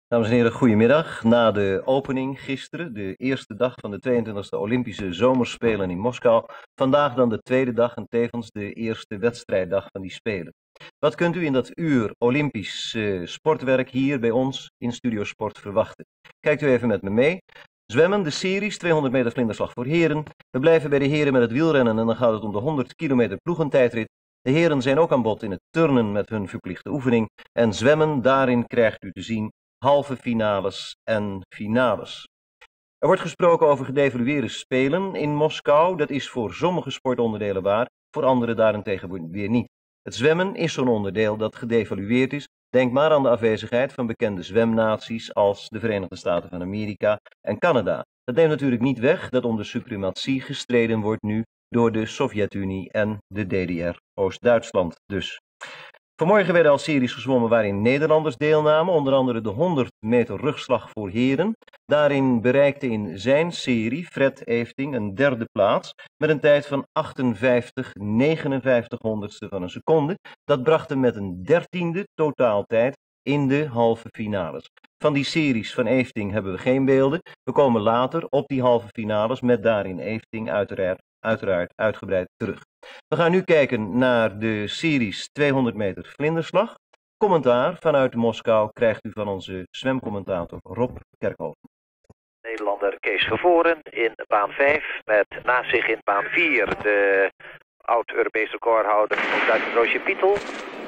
Dames en heren, goedemiddag. Na de opening gisteren, de eerste dag van de 22e Olympische Zomerspelen in Moskou, vandaag dan de tweede dag en tevens de eerste wedstrijddag van die Spelen. Wat kunt u in dat uur Olympisch sportwerk hier bij ons in Studio Sport verwachten? Kijkt u even met me mee. Zwemmen, de series, 200 meter vlinderslag voor heren. We blijven bij de heren met het wielrennen en dan gaat het om de 100 kilometer ploegentijdrit. De heren zijn ook aan bod in het turnen met hun verplichte oefening. En zwemmen, daarin krijgt u te zien halve finales en finales. Er wordt gesproken over gedevalueerde spelen in Moskou. Dat is voor sommige sportonderdelen waar, voor andere daarentegen weer niet. Het zwemmen is zo'n onderdeel dat gedevalueerd is. Denk maar aan de afwezigheid van bekende zwemnaties als de Verenigde Staten van Amerika en Canada. Dat neemt natuurlijk niet weg dat om de suprematie gestreden wordt nu door de Sovjet-Unie en de DDR, Oost-Duitsland dus. Vanmorgen werden al series gezwommen waarin Nederlanders deelnamen, onder andere de 100 meter rugslag voor heren. Daarin bereikte in zijn serie Fred Efting een derde plaats met een tijd van 58,59 honderdste van een seconde. Dat bracht hem met een 13e totaaltijd in de halve finales. Van die series van Efting hebben we geen beelden. We komen later op die halve finales met daarin Efting uiteraard uitgebreid terug. We gaan nu kijken naar de series 200 meter vlinderslag. Commentaar vanuit Moskou krijgt u van onze zwemcommentator Rob Kerkhoven. Nederlander Kees Vervoren in baan 5 met naast zich in baan 4 de oud-Europees recordhouder van Duitser Roosje Pietel.